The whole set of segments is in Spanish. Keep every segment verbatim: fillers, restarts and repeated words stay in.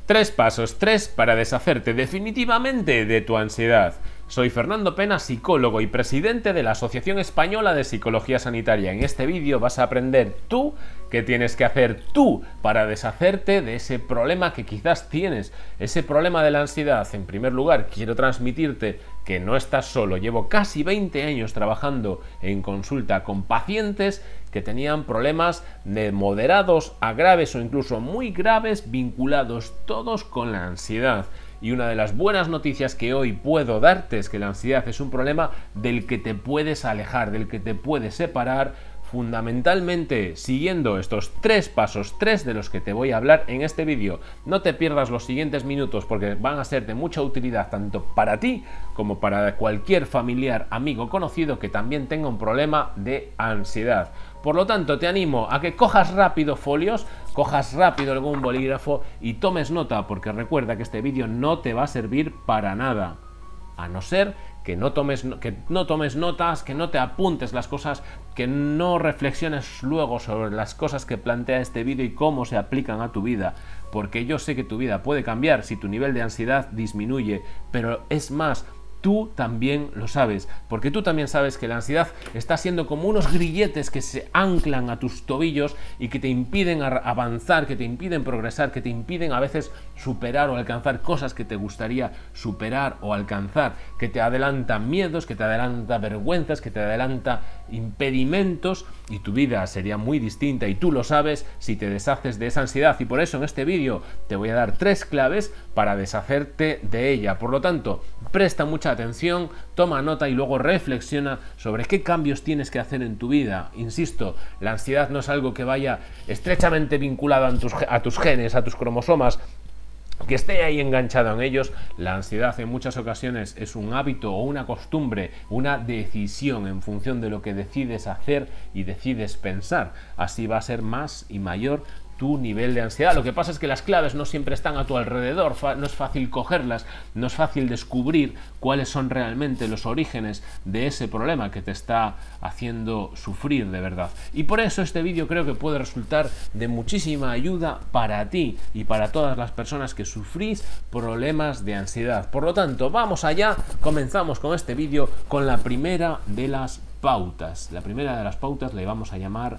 Tres pasos, tres para deshacerte definitivamente de tu ansiedad. Soy Fernando Pena, psicólogo y presidente de la Asociación Española de Psicología Sanitaria. En este vídeo vas a aprender tú qué tienes que hacer tú para deshacerte de ese problema que quizás tienes, ese problema de la ansiedad. En primer lugar, quiero transmitirte que no estás solo. Llevo casi veinte años trabajando en consulta con pacientes que tenían problemas de moderados a graves o incluso muy graves vinculados todos con la ansiedad. Y una de las buenas noticias que hoy puedo darte es que la ansiedad es un problema del que te puedes alejar, del que te puedes separar, fundamentalmente siguiendo estos tres pasos, tres de los que te voy a hablar en este vídeo. No te pierdas los siguientes minutos porque van a ser de mucha utilidad tanto para ti como para cualquier familiar, amigo, conocido que también tenga un problema de ansiedad. Por lo tanto, te animo a que cojas rápido folios, cojas rápido algún bolígrafo y tomes nota, porque recuerda que este vídeo no te va a servir para nada, a no ser que no tomes, que no tomes notas, que no te apuntes las cosas, que no reflexiones luego sobre las cosas que plantea este vídeo y cómo se aplican a tu vida, porque yo sé que tu vida puede cambiar si tu nivel de ansiedad disminuye, pero es más, tú también lo sabes, porque tú también sabes que la ansiedad está siendo como unos grilletes que se anclan a tus tobillos y que te impiden avanzar, que te impiden progresar, que te impiden a veces superar o alcanzar cosas que te gustaría superar o alcanzar, que te adelanta miedos, que te adelanta vergüenzas, que te adelanta impedimentos, y tu vida sería muy distinta y tú lo sabes si te deshaces de esa ansiedad. Y por eso en este vídeo te voy a dar tres claves para deshacerte de ella. Por lo tanto, presta mucha atención, toma nota y luego reflexiona sobre qué cambios tienes que hacer en tu vida. Insisto, la ansiedad no es algo que vaya estrechamente vinculado a tus, a tus genes, a tus cromosomas, que esté ahí enganchado en ellos. La ansiedad en muchas ocasiones es un hábito o una costumbre, una decisión en función de lo que decides hacer y decides pensar. Así va a ser más y mayor tu nivel de ansiedad. Lo que pasa es que las claves no siempre están a tu alrededor, no es fácil cogerlas, no es fácil descubrir cuáles son realmente los orígenes de ese problema que te está haciendo sufrir de verdad. Y por eso este vídeo creo que puede resultar de muchísima ayuda para ti y para todas las personas que sufrís problemas de ansiedad. Por lo tanto, vamos allá, comenzamos con este vídeo con la primera de las pautas. La primera de las pautas le vamos a llamar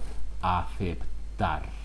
aceptar.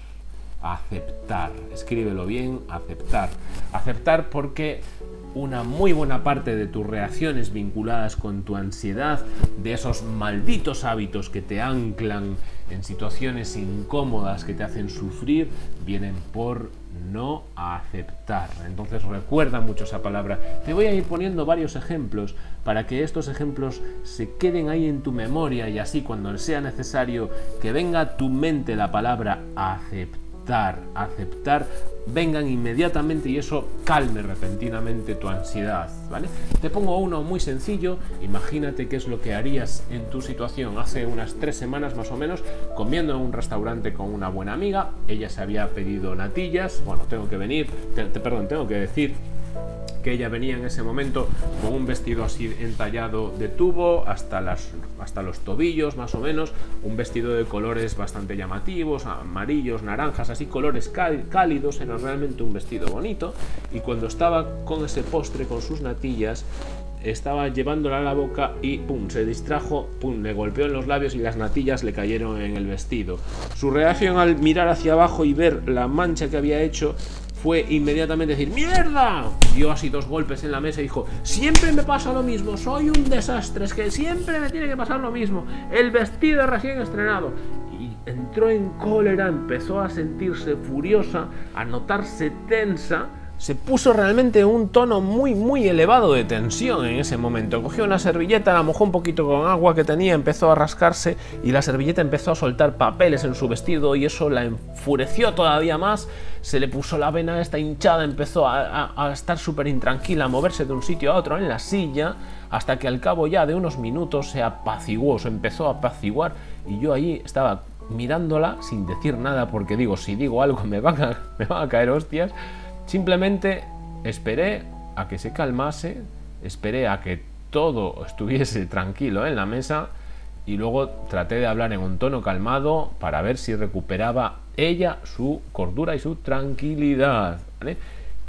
Aceptar, escríbelo bien, aceptar. Aceptar porque una muy buena parte de tus reacciones vinculadas con tu ansiedad, de esos malditos hábitos que te anclan en situaciones incómodas que te hacen sufrir, vienen por no aceptar. Entonces recuerda mucho esa palabra. Te voy a ir poniendo varios ejemplos para que estos ejemplos se queden ahí en tu memoria y así cuando sea necesario que venga a tu mente la palabra aceptar, aceptar, vengan inmediatamente y eso calme repentinamente tu ansiedad, ¿vale? Te pongo uno muy sencillo. Imagínate qué es lo que harías en tu situación. Hace unas tres semanas más o menos, comiendo en un restaurante con una buena amiga, ella se había pedido natillas. Bueno, tengo que venir, te, te, perdón, tengo que decir que ella venía en ese momento con un vestido así entallado de tubo hasta, las, hasta los tobillos más o menos, un vestido de colores bastante llamativos, amarillos, naranjas, así colores cálidos, era realmente un vestido bonito. Y cuando estaba con ese postre, con sus natillas, estaba llevándola a la boca y pum, se distrajo, pum, le golpeó en los labios y las natillas le cayeron en el vestido. Su reacción al mirar hacia abajo y ver la mancha que había hecho fue inmediatamente decir ¡mierda! Dio así dos golpes en la mesa y dijo: siempre me pasa lo mismo, soy un desastre, es que siempre me tiene que pasar lo mismo, el vestido recién estrenado. Y entró en cólera, empezó a sentirse furiosa, a notarse tensa. Se puso realmente un tono muy muy elevado de tensión en ese momento. Cogió una servilleta, la mojó un poquito con agua que tenía, empezó a rascarse y la servilleta empezó a soltar papeles en su vestido y eso la enfureció todavía más. Se le puso la vena esta hinchada, empezó a, a, a estar súper intranquila, a moverse de un sitio a otro en la silla, hasta que al cabo ya de unos minutos se apaciguó, se empezó a apaciguar y yo allí estaba mirándola sin decir nada porque digo, si digo algo me van a, me van a caer hostias. Simplemente esperé a que se calmase, esperé a que todo estuviese tranquilo en la mesa y luego traté de hablar en un tono calmado para ver si recuperaba ella su cordura y su tranquilidad, ¿vale?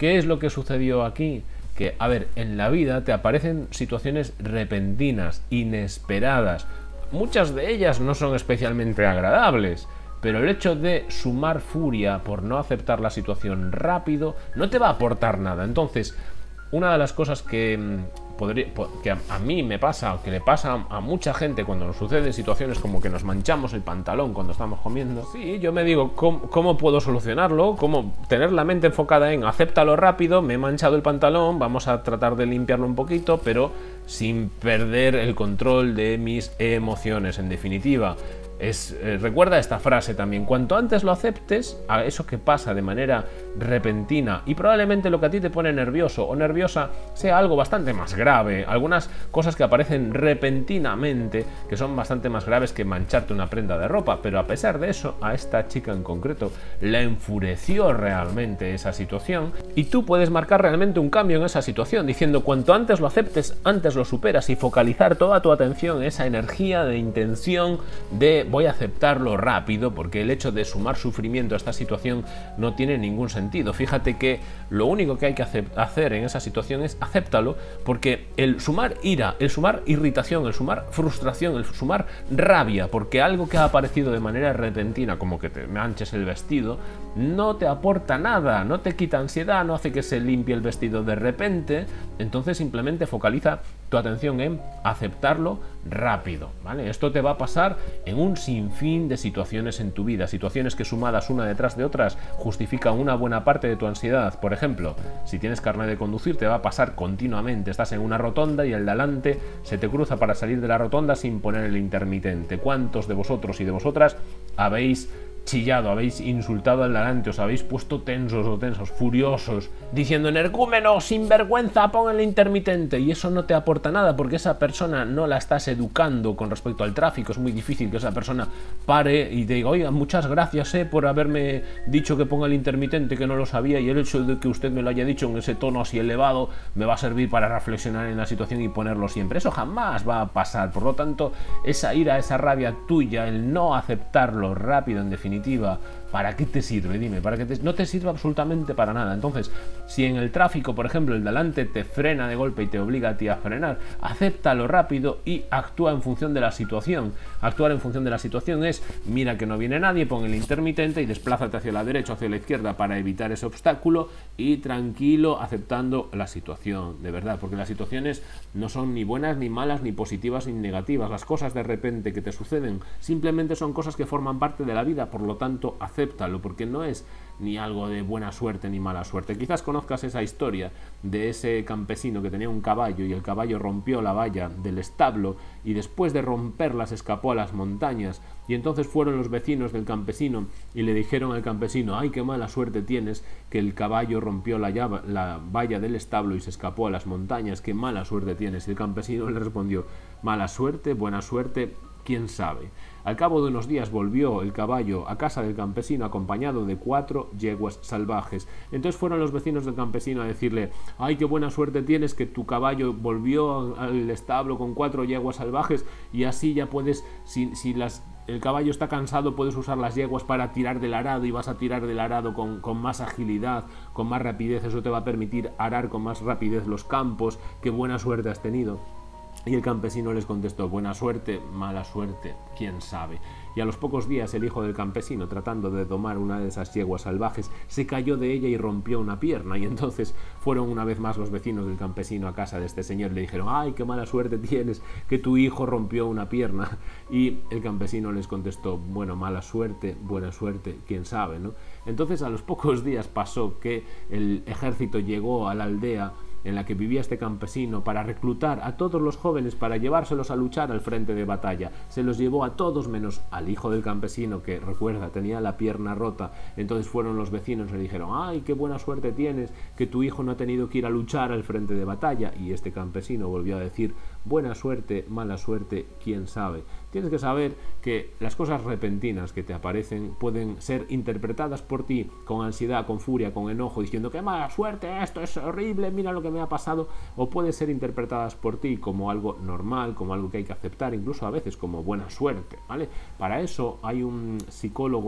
¿Qué es lo que sucedió aquí? Que, a ver, en la vida te aparecen situaciones repentinas, inesperadas. Muchas de ellas no son especialmente agradables, pero el hecho de sumar furia por no aceptar la situación rápido no te va a aportar nada. Entonces, una de las cosas que, podría, que a, a mí me pasa, o que le pasa a, a mucha gente cuando nos suceden situaciones como que nos manchamos el pantalón cuando estamos comiendo, sí, yo me digo, ¿cómo, cómo puedo solucionarlo? ¿Cómo tener la mente enfocada en acéptalo rápido, me he manchado el pantalón, vamos a tratar de limpiarlo un poquito, pero sin perder el control de mis emociones, en definitiva? Es, eh, recuerda esta frase también: cuanto antes lo aceptes, a eso que pasa de manera repentina y probablemente lo que a ti te pone nervioso o nerviosa sea algo bastante más grave, algunas cosas que aparecen repentinamente que son bastante más graves que mancharte una prenda de ropa, pero a pesar de eso, a esta chica en concreto la enfureció realmente esa situación, y tú puedes marcar realmente un cambio en esa situación diciendo: cuanto antes lo aceptes, antes lo superas, y focalizar toda tu atención en esa energía de intención de voy a aceptarlo rápido, porque el hecho de sumar sufrimiento a esta situación no tiene ningún sentido. Fíjate que lo único que hay que hacer en esa situación es acéptalo, porque el sumar ira, el sumar irritación, el sumar frustración, el sumar rabia, porque algo que ha aparecido de manera repentina, como que te manches el vestido, no te aporta nada, no te quita ansiedad, no hace que se limpie el vestido de repente. Entonces simplemente focaliza tu atención en aceptarlo rápido, ¿vale? Esto te va a pasar en un sinfín de situaciones en tu vida, situaciones que sumadas una detrás de otras justifican una buena parte de tu ansiedad. Por ejemplo, si tienes carnet de conducir, te va a pasar continuamente, estás en una rotonda y el de adelante se te cruza para salir de la rotonda sin poner el intermitente. ¿Cuántos de vosotros y de vosotras habéis chillado, habéis insultado al delante, os habéis puesto tensos o tensos, furiosos, diciendo: energúmeno, sinvergüenza, pon el intermitente? Y eso no te aporta nada, porque esa persona no la estás educando con respecto al tráfico. Es muy difícil que esa persona pare y te diga: oiga, muchas gracias eh, por haberme dicho que ponga el intermitente, que no lo sabía, y el hecho de que usted me lo haya dicho en ese tono así elevado me va a servir para reflexionar en la situación y ponerlo siempre. Eso jamás va a pasar. Por lo tanto, esa ira, esa rabia tuya, el no aceptarlo rápido, en definitiva, ¿para qué te sirve? Dime, ¿para qué te... no te sirve absolutamente para nada. Entonces, si en el tráfico, por ejemplo, el delante te frena de golpe y te obliga a ti a frenar, acéptalo rápido y actúa en función de la situación. Actuar en función de la situación es: mira que no viene nadie, pon el intermitente y desplázate hacia la derecha o hacia la izquierda para evitar ese obstáculo, y tranquilo, aceptando la situación, de verdad, porque las situaciones no son ni buenas ni malas, ni positivas ni negativas. Las cosas de repente que te suceden simplemente son cosas que forman parte de la vida. Por lo tanto, acéptalo, porque no es ni algo de buena suerte ni mala suerte. Quizás conozcas esa historia de ese campesino que tenía un caballo y el caballo rompió la valla del establo y después de romperla se escapó a las montañas, y entonces fueron los vecinos del campesino y le dijeron al campesino: ay, qué mala suerte tienes, que el caballo rompió la, llave, la valla del establo y se escapó a las montañas, qué mala suerte tienes. Y el campesino le respondió: mala suerte, buena suerte, quién sabe. Al cabo de unos días volvió el caballo a casa del campesino acompañado de cuatro yeguas salvajes. Entonces fueron los vecinos del campesino a decirle: ay, qué buena suerte tienes, que tu caballo volvió al establo con cuatro yeguas salvajes, y así ya puedes, si, si las, el caballo está cansado, puedes usar las yeguas para tirar del arado, y vas a tirar del arado con, con más agilidad, con más rapidez. Eso te va a permitir arar con más rapidez los campos. Qué buena suerte has tenido. Y el campesino les contestó: buena suerte, mala suerte, quién sabe. Y a los pocos días el hijo del campesino, tratando de domar una de esas yeguas salvajes, se cayó de ella y rompió una pierna. Y entonces fueron una vez más los vecinos del campesino a casa de este señor y le dijeron: ay, qué mala suerte tienes, que tu hijo rompió una pierna. Y el campesino les contestó: bueno, mala suerte, buena suerte, quién sabe, ¿no? Entonces a los pocos días pasó que el ejército llegó a la aldea en la que vivía este campesino para reclutar a todos los jóvenes para llevárselos a luchar al frente de batalla. Se los llevó a todos menos al hijo del campesino, que, recuerda, tenía la pierna rota. Entonces fueron los vecinos y le dijeron: ay, qué buena suerte tienes, que tu hijo no ha tenido que ir a luchar al frente de batalla. Y este campesino volvió a decir: buena suerte, mala suerte, quién sabe. Tienes que saber que las cosas repentinas que te aparecen pueden ser interpretadas por ti con ansiedad, con furia, con enojo, diciendo: qué mala suerte, esto es horrible, mira lo que me ha pasado. O pueden ser interpretadas por ti como algo normal, como algo que hay que aceptar, incluso a veces como buena suerte, ¿vale? Para eso hay un psicólogo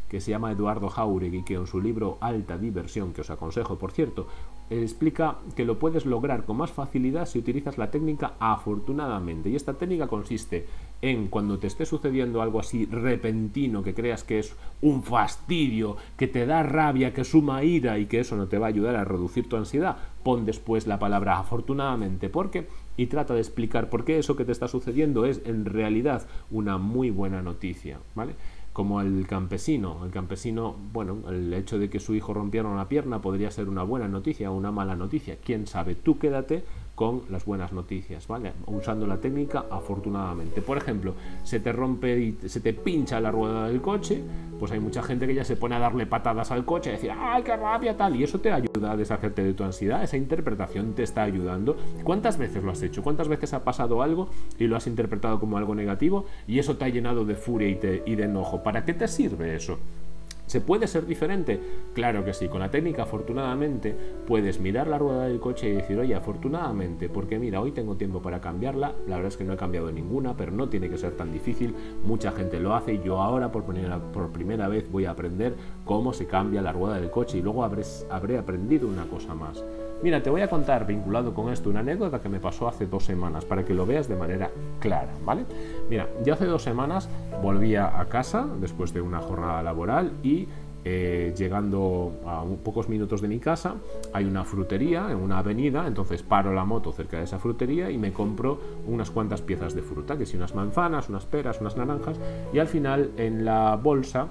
que se llama Eduardo Jáuregui, que en su libro Alta Diversión, que os aconsejo por cierto, explica que lo puedes lograr con más facilidad si utilizas la técnica afortunadamente. Y esta técnica consiste en, cuando te esté sucediendo algo así repentino, que creas que es un fastidio, que te da rabia, que suma ira y que eso no te va a ayudar a reducir tu ansiedad, pon después la palabra afortunadamente, porque y trata de explicar por qué eso que te está sucediendo es en realidad una muy buena noticia, ¿vale? Como el campesino, el campesino, bueno, el hecho de que su hijo rompiera una pierna podría ser una buena noticia o una mala noticia, quién sabe. Tú quédate con las buenas noticias, ¿vale? Usando la técnica afortunadamente. Por ejemplo, se te rompe y se te pincha la rueda del coche, pues hay mucha gente que ya se pone a darle patadas al coche y decir, ¡ay, qué rabia tal! Y eso te ayuda a deshacerte de tu ansiedad, esa interpretación te está ayudando. ¿Cuántas veces lo has hecho? ¿Cuántas veces ha pasado algo y lo has interpretado como algo negativo y eso te ha llenado de furia y, te, y de enojo? ¿Para qué te sirve eso? ¿Se puede ser diferente? Claro que sí. Con la técnica, afortunadamente, puedes mirar la rueda del coche y decir, oye, afortunadamente, porque mira, hoy tengo tiempo para cambiarla. La verdad es que no he cambiado ninguna, pero no tiene que ser tan difícil. Mucha gente lo hace y yo ahora, por primera, por primera vez, voy a aprender cómo se cambia la rueda del coche y luego habré, habré aprendido una cosa más. Mira, te voy a contar, vinculado con esto, una anécdota que me pasó hace dos semanas, para que lo veas de manera clara, ¿vale? Mira, yo hace dos semanas volvía a casa, después de una jornada laboral, y eh, llegando a un, pocos minutos de mi casa, hay una frutería en una avenida, entonces paro la moto cerca de esa frutería y me compro unas cuantas piezas de fruta, que si unas manzanas, unas peras, unas naranjas, y al final en la bolsa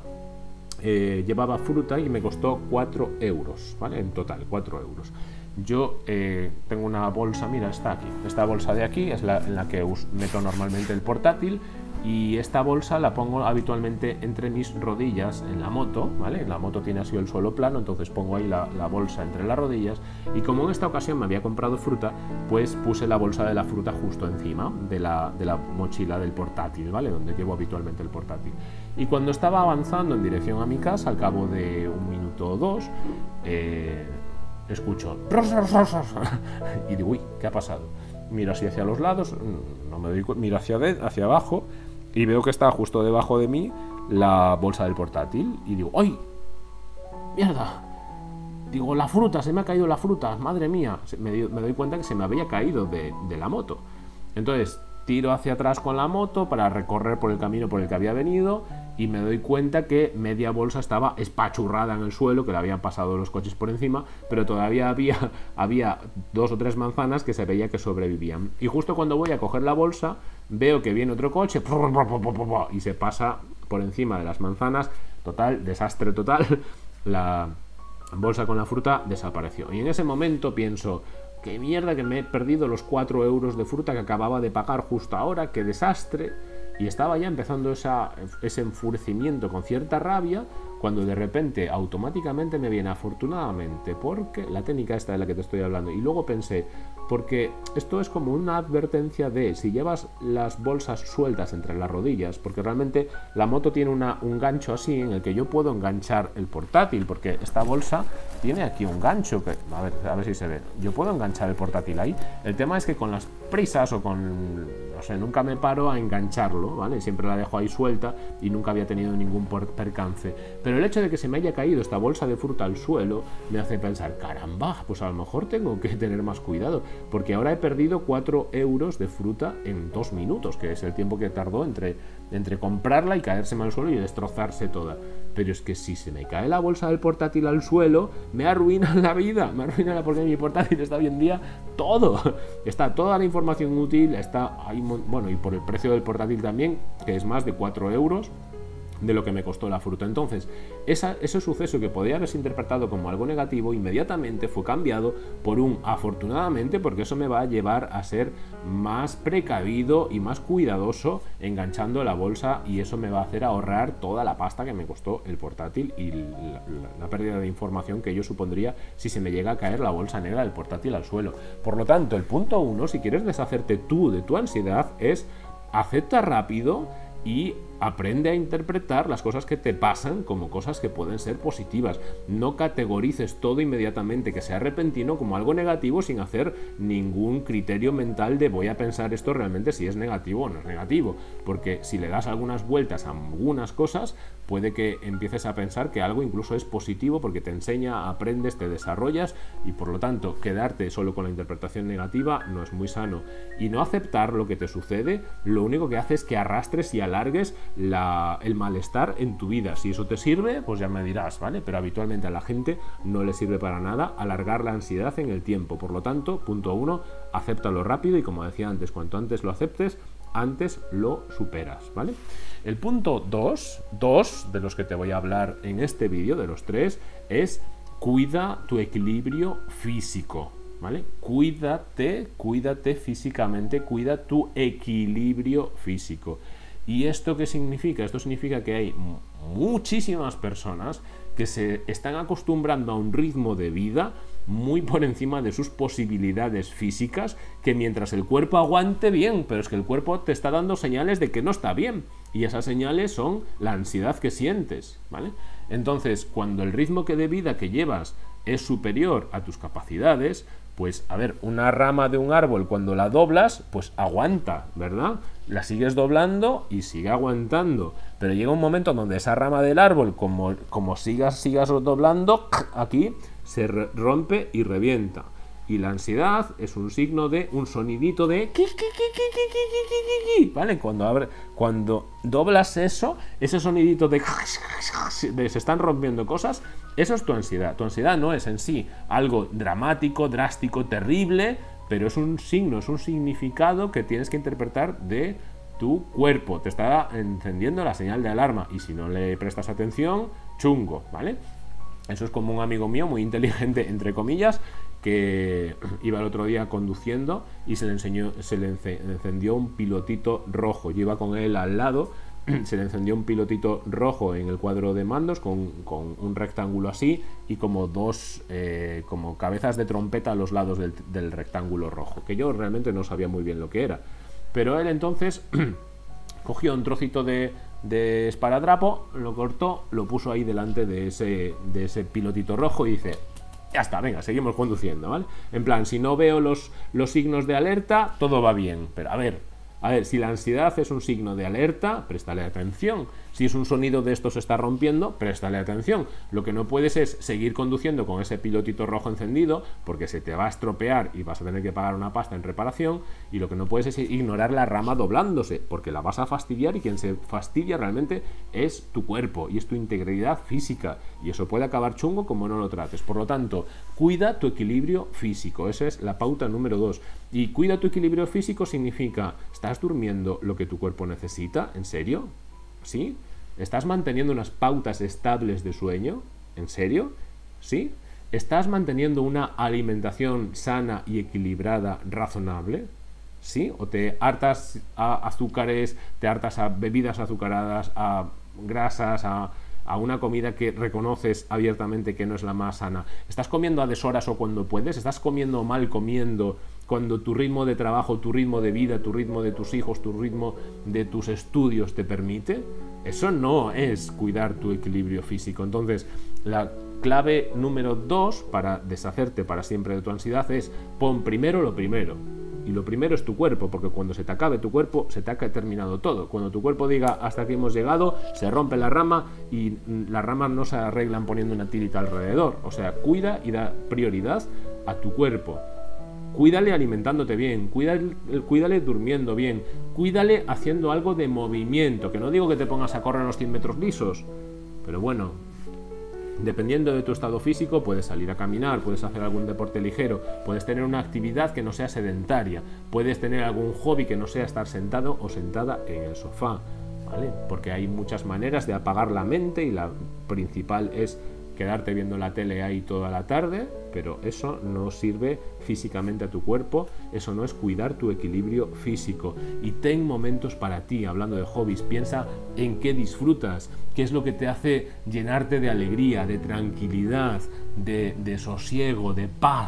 eh, llevaba fruta y me costó cuatro euros, ¿vale? En total, cuatro euros. Yo eh, tengo una bolsa, mira, está aquí. Esta bolsa de aquí es la en la que meto normalmente el portátil y esta bolsa la pongo habitualmente entre mis rodillas en la moto, ¿vale? La moto tiene así el suelo plano, entonces pongo ahí la, la bolsa entre las rodillas y como en esta ocasión me había comprado fruta, pues puse la bolsa de la fruta justo encima de la, de la mochila del portátil, ¿vale? Donde llevo habitualmente el portátil. Y cuando estaba avanzando en dirección a mi casa, al cabo de un minuto o dos, eh, escucho y digo, uy, ¿qué ha pasado? Miro así hacia los lados, no me doy cuenta, miro hacia, de, hacia abajo y veo que está justo debajo de mí la bolsa del portátil y digo, ¡ay! ¡Mierda! Digo, la fruta, se me ha caído la fruta, madre mía. Me, me doy cuenta que se me había caído de, de la moto. Entonces tiro hacia atrás con la moto para recorrer por el camino por el que había venido y me doy cuenta que media bolsa estaba espachurrada en el suelo, que le habían pasado los coches por encima, pero todavía había, había dos o tres manzanas que se veía que sobrevivían. Y justo cuando voy a coger la bolsa, veo que viene otro coche y se pasa por encima de las manzanas. Total, desastre total. La bolsa con la fruta desapareció. Y en ese momento pienso, qué mierda que me he perdido los cuatro euros de fruta que acababa de pagar justo ahora, qué desastre. Y estaba ya empezando esa, ese enfurecimiento con cierta rabia, cuando de repente automáticamente me viene afortunadamente, porque la técnica esta de la que te estoy hablando, y luego pensé, porque esto es como una advertencia de si llevas las bolsas sueltas entre las rodillas, porque realmente la moto tiene una, un gancho así en el que yo puedo enganchar el portátil, porque esta bolsa tiene aquí un gancho que, a ver, a ver si se ve, yo puedo enganchar el portátil ahí. El tema es que con las prisas o con, no sé, nunca me paro a engancharlo, ¿vale? Siempre la dejo ahí suelta y nunca había tenido ningún percance. Pero el hecho de que se me haya caído esta bolsa de fruta al suelo me hace pensar, caramba, pues a lo mejor tengo que tener más cuidado, porque ahora he perdido cuatro euros de fruta en dos minutos, que es el tiempo que tardó entre, entre comprarla y caérseme al suelo y destrozarse toda. Pero es que si se me cae la bolsa del portátil al suelo, me arruina la vida, me arruina la, porque mi portátil está hoy en día todo, está toda la información útil, está ahí, bueno, y por el precio del portátil también, que es más de cuatro euros de lo que me costó la fruta. Entonces, esa, ese suceso que podía haberse interpretado como algo negativo, inmediatamente fue cambiado por un afortunadamente, porque eso me va a llevar a ser más precavido y más cuidadoso enganchando la bolsa, y eso me va a hacer ahorrar toda la pasta que me costó el portátil y la, la, la pérdida de información que yo supondría si se me llega a caer la bolsa negra del portátil al suelo. Por lo tanto, el punto uno, si quieres deshacerte tú de tu ansiedad, es acepta rápido y aprende a interpretar las cosas que te pasan como cosas que pueden ser positivas. No categorices todo inmediatamente que sea repentino como algo negativo sin hacer ningún criterio mental de voy a pensar esto realmente si es negativo o no es negativo, porque si le das algunas vueltas a algunas cosas puede que empieces a pensar que algo incluso es positivo porque te enseña, aprendes, te desarrollas, y por lo tanto quedarte solo con la interpretación negativa no es muy sano. Y no aceptar lo que te sucede lo único que hace es que arrastres y alargues la, el malestar en tu vida. Si eso te sirve, pues ya me dirás, ¿vale? Pero habitualmente a la gente no le sirve para nada alargar la ansiedad en el tiempo. Por lo tanto, punto uno, acéptalo rápido, y como decía antes, cuanto antes lo aceptes, antes lo superas, ¿vale? El punto dos, dos de los que te voy a hablar en este vídeo, de los tres, es cuida tu equilibrio físico, ¿vale? Cuídate, cuídate físicamente, cuida tu equilibrio físico. ¿Y esto qué significa? Esto significa que hay muchísimas personas que se están acostumbrando a un ritmo de vida muy por encima de sus posibilidades físicas, que mientras el cuerpo aguante bien, pero es que el cuerpo te está dando señales de que no está bien, y esas señales son la ansiedad que sientes, ¿vale? Entonces, cuando el ritmo que de vida que llevas es superior a tus capacidades, pues, a ver, una rama de un árbol cuando la doblas, pues aguanta, ¿verdad? La sigues doblando y sigue aguantando, pero llega un momento donde esa rama del árbol, como, como sigas, sigas doblando, aquí se rompe y revienta. Y la ansiedad es un signo de un sonidito de... ¿Vale? Cuando, abre, cuando doblas eso, ese sonidito de... de se están rompiendo cosas, eso es tu ansiedad. Tu ansiedad no es en sí algo dramático, drástico, terrible, pero es un signo, es un significado que tienes que interpretar de tu cuerpo. Te está encendiendo la señal de alarma, y si no le prestas atención, chungo, ¿vale? Eso es como un amigo mío, muy inteligente, entre comillas, que iba el otro día conduciendo y se le, enseñó, se le encendió un pilotito rojo. Yo iba con él al lado, se le encendió un pilotito rojo en el cuadro de mandos con, con un rectángulo así y como dos eh, como cabezas de trompeta a los lados del, del rectángulo rojo, que yo realmente no sabía muy bien lo que era. Pero él entonces cogió un trocito de... de esparadrapo, lo cortó, lo puso ahí delante de ese, de ese pilotito rojo y dice, ya está, venga, seguimos conduciendo, ¿vale? En plan, si no veo los, los signos de alerta, todo va bien. Pero a ver, a ver, si la ansiedad es un signo de alerta, préstale atención. Si es un sonido de esto se está rompiendo, préstale atención. Lo que no puedes es seguir conduciendo con ese pilotito rojo encendido, porque se te va a estropear y vas a tener que pagar una pasta en reparación. Y lo que no puedes es ignorar la rama doblándose, porque la vas a fastidiar, y quien se fastidia realmente es tu cuerpo y es tu integridad física, y eso puede acabar chungo como no lo trates. Por lo tanto, cuida tu equilibrio físico. Esa es la pauta número dos. Y cuida tu equilibrio físico significa, ¿estás durmiendo lo que tu cuerpo necesita? ¿En serio? ¿Sí? ¿Estás manteniendo unas pautas estables de sueño? ¿En serio? ¿Sí? ¿Estás manteniendo una alimentación sana y equilibrada, razonable? ¿Sí? ¿O te hartas a azúcares, te hartas a bebidas azucaradas, a grasas, a, a una comida que reconoces abiertamente que no es la más sana? ¿Estás comiendo a deshoras o cuando puedes? ¿Estás comiendo mal comiendo cuando tu ritmo de trabajo, tu ritmo de vida, tu ritmo de tus hijos, tu ritmo de tus estudios te permite? Eso no es cuidar tu equilibrio físico. Entonces, la clave número dos para deshacerte para siempre de tu ansiedad es pon primero lo primero. Y lo primero es tu cuerpo, porque cuando se te acabe tu cuerpo, se te ha terminado todo. Cuando tu cuerpo diga hasta aquí hemos llegado, se rompe la rama, y las ramas no se arreglan poniendo una tirita alrededor. O sea, cuida y da prioridad a tu cuerpo. Cuídale alimentándote bien, cuídale, cuídale durmiendo bien, cuídale haciendo algo de movimiento, que no digo que te pongas a correr los cien metros lisos, pero bueno, dependiendo de tu estado físico, puedes salir a caminar, puedes hacer algún deporte ligero, puedes tener una actividad que no sea sedentaria, puedes tener algún hobby que no sea estar sentado o sentada en el sofá, ¿vale? Porque hay muchas maneras de apagar la mente, y la principal es quedarte viendo la tele ahí toda la tarde, pero eso no sirve físicamente a tu cuerpo, eso no es cuidar tu equilibrio físico. Y ten momentos para ti, hablando de hobbies, piensa en qué disfrutas, qué es lo que te hace llenarte de alegría, de tranquilidad, de, de sosiego, de paz.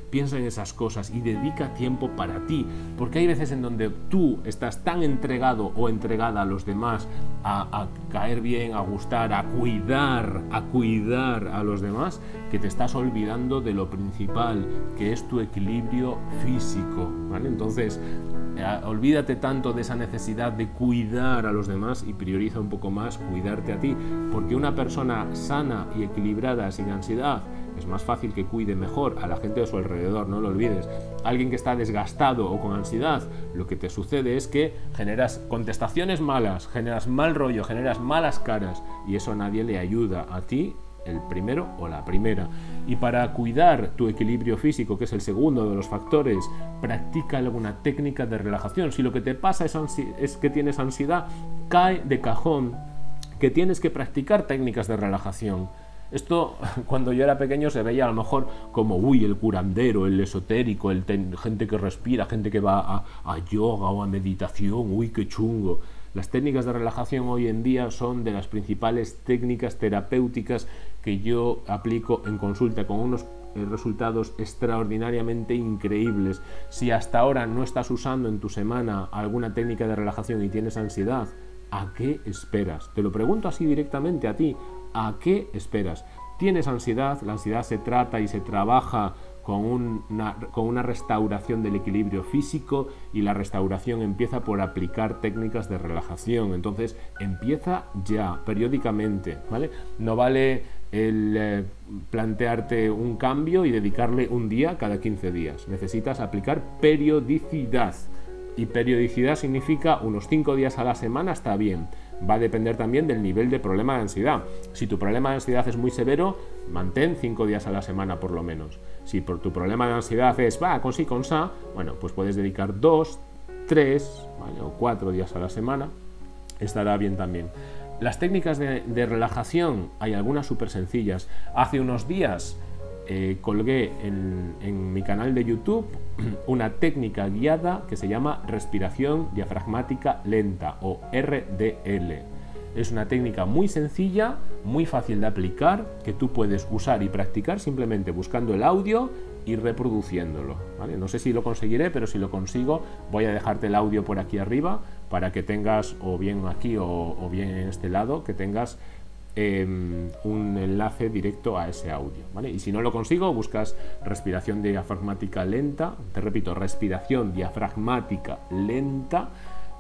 piensa en esas cosas y dedica tiempo para ti, porque hay veces en donde tú estás tan entregado o entregada a los demás, a, a caer bien, a gustar, a cuidar, a cuidar a los demás, que te estás olvidando de lo principal, que es tu equilibrio físico, ¿vale? Entonces, eh, olvídate tanto de esa necesidad de cuidar a los demás y prioriza un poco más cuidarte a ti, porque una persona sana y equilibrada, sin ansiedad, es más fácil que cuide mejor a la gente de su alrededor, no lo olvides. Alguien que está desgastado o con ansiedad, lo que te sucede es que generas contestaciones malas, generas mal rollo, generas malas caras, y eso a nadie le ayuda, a ti el primero o la primera. Y para cuidar tu equilibrio físico, que es el segundo de los factores, practica alguna técnica de relajación. Si lo que te pasa es, es que tienes ansiedad, cae de cajón que tienes que practicar técnicas de relajación. Esto, cuando yo era pequeño, se veía a lo mejor como, uy, el curandero, el esotérico, el ten, gente que respira, gente que va a, a yoga o a meditación, uy, qué chungo. Las técnicas de relajación hoy en día son de las principales técnicas terapéuticas que yo aplico en consulta, con unos resultados extraordinariamente increíbles. Si hasta ahora no estás usando en tu semana alguna técnica de relajación y tienes ansiedad, ¿a qué esperas? Te lo pregunto así directamente a ti. ¿A qué esperas? ¿Tienes ansiedad? La ansiedad se trata y se trabaja con una, con una restauración del equilibrio físico, y la restauración empieza por aplicar técnicas de relajación. Entonces empieza ya, periódicamente, ¿vale? No vale el eh, plantearte un cambio y dedicarle un día cada quince días. Necesitas aplicar periodicidad. Y periodicidad significa unos cinco días a la semana, está bien. Va a depender también del nivel de problema de ansiedad. Si tu problema de ansiedad es muy severo, mantén cinco días a la semana por lo menos. Si por tu problema de ansiedad es, va, con sí, con sa, bueno, pues puedes dedicar dos, tres, ¿vale? o cuatro días a la semana. Estará bien también. Las técnicas de, de relajación, hay algunas súper sencillas. Hace unos días eh, colgué en, en mi canal de YouTube una técnica guiada que se llama respiración diafragmática lenta, o R D L. Es una técnica muy sencilla, muy fácil de aplicar, que tú puedes usar y practicar simplemente buscando el audio y reproduciéndolo, ¿vale? No sé si lo conseguiré, pero si lo consigo voy a dejarte el audio por aquí arriba para que tengas, o bien aquí o, o bien en este lado, que tengas Eh, un enlace directo a ese audio, ¿vale? Y si no lo consigo, buscas respiración diafragmática lenta, te repito, respiración diafragmática lenta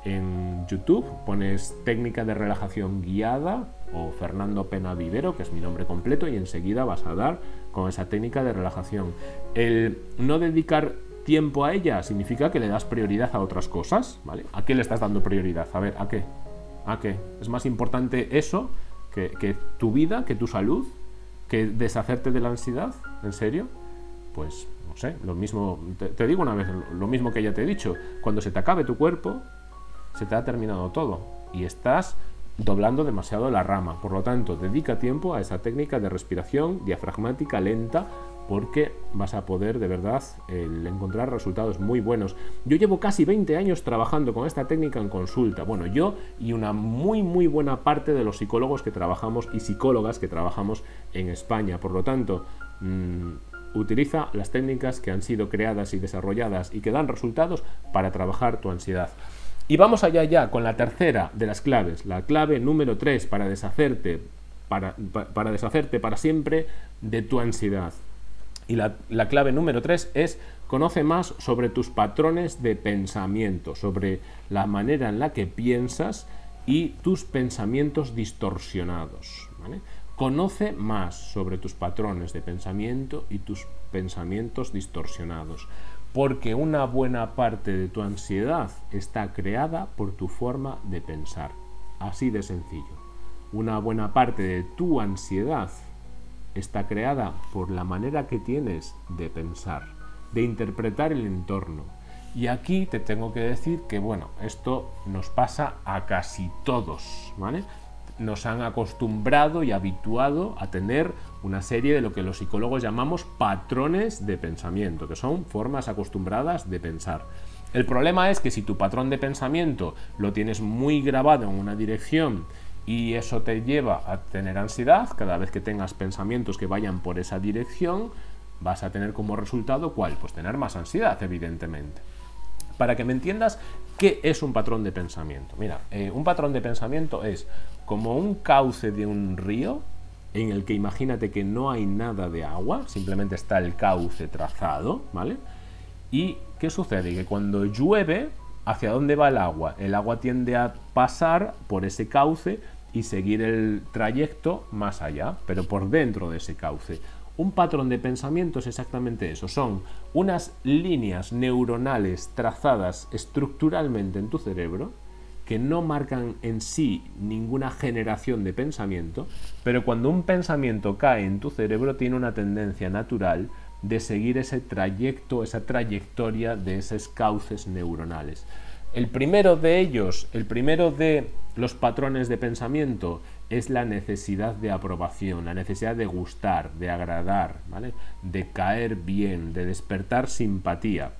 en YouTube, pones técnica de relajación guiada o Fernando Pena Vivero, que es mi nombre completo, y enseguida vas a dar con esa técnica de relajación. El no dedicar tiempo a ella significa que le das prioridad a otras cosas, ¿vale? ¿A qué le estás dando prioridad? A ver, ¿a qué? ¿A qué? ¿Es más importante eso Que, que tu vida, que tu salud, que deshacerte de la ansiedad? ¿En serio? Pues no sé, lo mismo, te, te digo una vez, lo mismo que ya te he dicho, cuando se te acabe tu cuerpo, se te ha terminado todo y estás doblando demasiado la rama. Por lo tanto, dedica tiempo a esa técnica de respiración diafragmática lenta, porque vas a poder de verdad eh, encontrar resultados muy buenos. Yo llevo casi veinte años trabajando con esta técnica en consulta. Bueno, yo y una muy muy buena parte de los psicólogos que trabajamos y psicólogas que trabajamos en España. Por lo tanto, mmm, utiliza las técnicas que han sido creadas y desarrolladas y que dan resultados para trabajar tu ansiedad. Y vamos allá ya con la tercera de las claves, la clave número tres para deshacerte, para, para, para deshacerte para siempre de tu ansiedad. Y la, la clave número tres es: conoce más sobre tus patrones de pensamiento, sobre la manera en la que piensas y tus pensamientos distorsionados, ¿vale? Conoce más sobre tus patrones de pensamiento y tus pensamientos distorsionados, porque una buena parte de tu ansiedad está creada por tu forma de pensar. Así de sencillo. Una buena parte de tu ansiedad está creada por la manera que tienes de pensar, de interpretar el entorno. Y aquí te tengo que decir que, bueno, esto nos pasa a casi todos, ¿vale? Nos han acostumbrado y habituado a tener una serie de lo que los psicólogos llamamos patrones de pensamiento, que son formas acostumbradas de pensar. El problema es que si tu patrón de pensamiento lo tienes muy grabado en una dirección y eso te lleva a tener ansiedad, cada vez que tengas pensamientos que vayan por esa dirección, vas a tener como resultado, ¿cuál? Pues tener más ansiedad, evidentemente. Para que me entiendas, ¿qué es un patrón de pensamiento? Mira, eh, un patrón de pensamiento es como un cauce de un río en el que imagínate que no hay nada de agua, simplemente está el cauce trazado, ¿vale? ¿Y qué sucede? Que cuando llueve, ¿hacia dónde va el agua? El agua tiende a pasar por ese cauce y seguir el trayecto más allá, pero por dentro de ese cauce. Un patrón de pensamiento es exactamente eso, son unas líneas neuronales trazadas estructuralmente en tu cerebro que no marcan en sí ninguna generación de pensamiento, pero cuando un pensamiento cae en tu cerebro tiene una tendencia natural de seguir ese trayecto, esa trayectoria de esos cauces neuronales. El primero de ellos, el primero de los patrones de pensamiento es la necesidad de aprobación, la necesidad de gustar, de agradar, ¿vale? De caer bien, de despertar simpatía.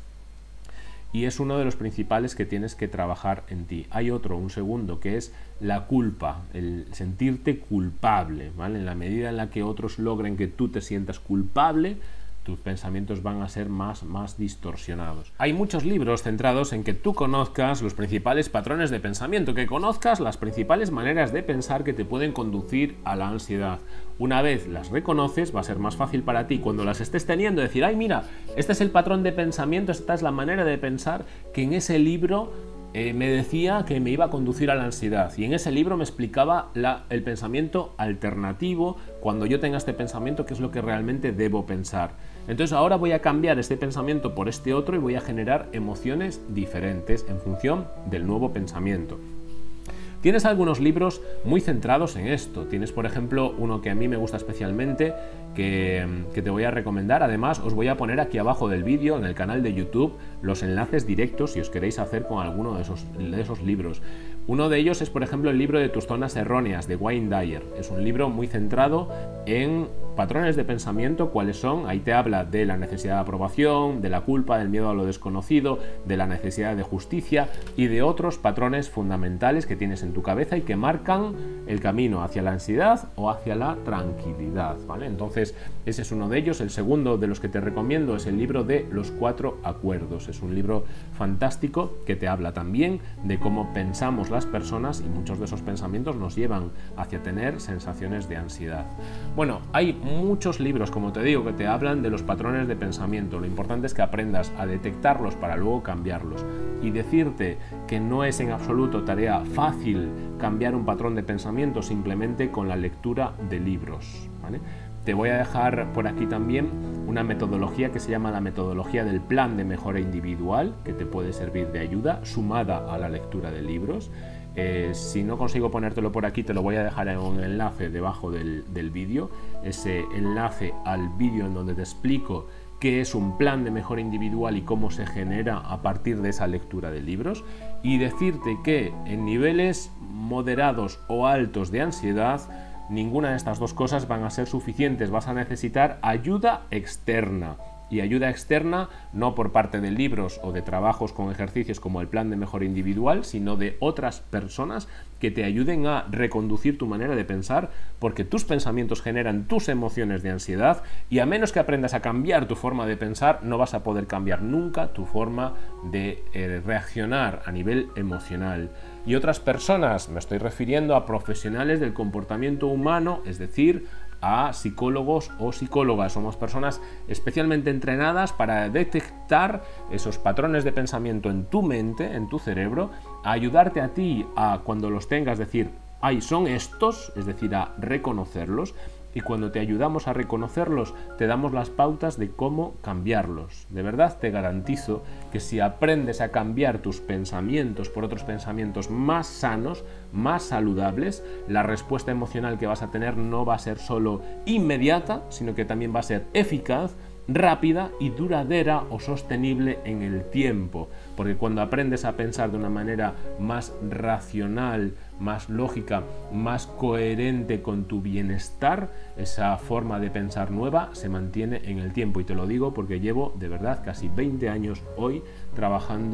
Y es uno de los principales que tienes que trabajar en ti. Hay otro, un segundo, que es la culpa, el sentirte culpable, ¿vale? En la medida en la que otros logren que tú te sientas culpable, tus pensamientos van a ser más, más distorsionados. Hay muchos libros centrados en que tú conozcas los principales patrones de pensamiento, que conozcas las principales maneras de pensar que te pueden conducir a la ansiedad. Una vez las reconoces, va a ser más fácil para ti cuando las estés teniendo decir, ay mira, este es el patrón de pensamiento, esta es la manera de pensar que en ese libro eh, me decía que me iba a conducir a la ansiedad, y en ese libro me explicaba la, el pensamiento alternativo. Cuando yo tenga este pensamiento, qué es lo que realmente debo pensar. Entonces ahora voy a cambiar este pensamiento por este otro y voy a generar emociones diferentes en función del nuevo pensamiento. Tienes algunos libros muy centrados en esto. Tienes, por ejemplo, uno que a mí me gusta especialmente, que, que te voy a recomendar. Además, os voy a poner aquí abajo del vídeo, en el canal de YouTube, los enlaces directos si os queréis hacer con alguno de esos, de esos libros. Uno de ellos es, por ejemplo, el libro de Tus zonas erróneas, de Wayne Dyer. Es un libro muy centrado en patrones de pensamiento, cuáles son. Ahí te habla de la necesidad de aprobación, de la culpa, del miedo a lo desconocido, de la necesidad de justicia y de otros patrones fundamentales que tienes en tu cabeza y que marcan el camino hacia la ansiedad o hacia la tranquilidad, ¿vale? Entonces, ese es uno de ellos. El segundo de los que te recomiendo es el libro de Los Cuatro Acuerdos. Es un libro fantástico que te habla también de cómo pensamos las personas, y muchos de esos pensamientos nos llevan hacia tener sensaciones de ansiedad. Bueno, hay muchos libros, como te digo, que te hablan de los patrones de pensamiento. Lo importante es que aprendas a detectarlos para luego cambiarlos. Y decirte que no es en absoluto tarea fácil cambiar un patrón de pensamiento simplemente con la lectura de libros, ¿vale? Te voy a dejar por aquí también una metodología que se llama la metodología del plan de mejora individual, que te puede servir de ayuda, sumada a la lectura de libros. Eh, si no consigo ponértelo por aquí, te lo voy a dejar en un enlace debajo del, del vídeo, ese enlace al vídeo en donde te explico qué es un plan de mejora individual y cómo se genera a partir de esa lectura de libros, y decirte que en niveles moderados o altos de ansiedad, ninguna de estas dos cosas van a ser suficientes. Vas a necesitar ayuda externa. Y ayuda externa no por parte de libros o de trabajos con ejercicios como el plan de mejora individual, sino de otras personas que te ayuden a reconducir tu manera de pensar, porque tus pensamientos generan tus emociones de ansiedad, y a menos que aprendas a cambiar tu forma de pensar, no vas a poder cambiar nunca tu forma de eh, reaccionar a nivel emocional. Y otras personas, me estoy refiriendo a profesionales del comportamiento humano, es decir, a psicólogos o psicólogas. Somos personas especialmente entrenadas para detectar esos patrones de pensamiento en tu mente, en tu cerebro, a ayudarte a ti a, cuando los tengas, decir, ay, son estos, es decir, a reconocerlos. Y cuando te ayudamos a reconocerlos, te damos las pautas de cómo cambiarlos. De verdad te garantizo que si aprendes a cambiar tus pensamientos por otros pensamientos más sanos, más saludables, la respuesta emocional que vas a tener no va a ser solo inmediata, sino que también va a ser eficaz, rápida y duradera o sostenible en el tiempo. Porque cuando aprendes a pensar de una manera más racional, más lógica, más coherente con tu bienestar, esa forma de pensar nueva se mantiene en el tiempo. Y te lo digo porque llevo de verdad casi veinte años hoy trabajando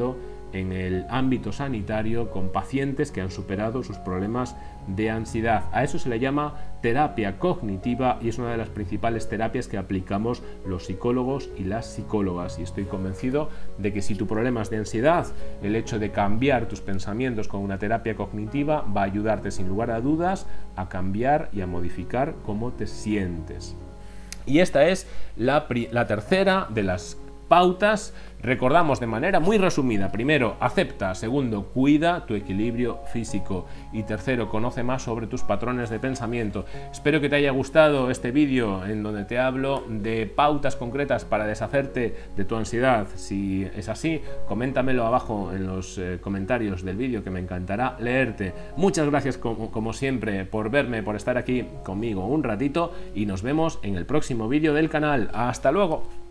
en el ámbito sanitario con pacientes que han superado sus problemas de ansiedad. A eso se le llama terapia cognitiva y es una de las principales terapias que aplicamos los psicólogos y las psicólogas. Y estoy convencido de que si tu problema es de ansiedad, el hecho de cambiar tus pensamientos con una terapia cognitiva va a ayudarte sin lugar a dudas a cambiar y a modificar cómo te sientes. Y esta es la, la tercera de las pautas. Recordamos de manera muy resumida: primero, acepta; segundo, cuida tu equilibrio físico; y tercero, conoce más sobre tus patrones de pensamiento. Espero que te haya gustado este vídeo en donde te hablo de pautas concretas para deshacerte de tu ansiedad. Si es así, coméntamelo abajo en los eh, comentarios del vídeo, que me encantará leerte. Muchas gracias como, como siempre por verme, por estar aquí conmigo un ratito, y nos vemos en el próximo vídeo del canal. ¡Hasta luego!